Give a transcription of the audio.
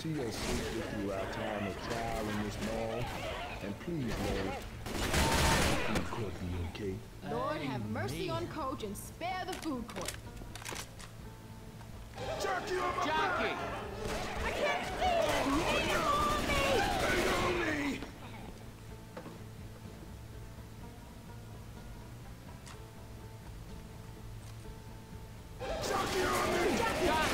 see us safely through our time of trial in this mall. And please, Lord, the food court be okay. Lord, have mercy on Coach and spare the food court. Jockey on my Jockey! back! I can't see him! Hang on me! Hang on me! Jockey on me! Jockey!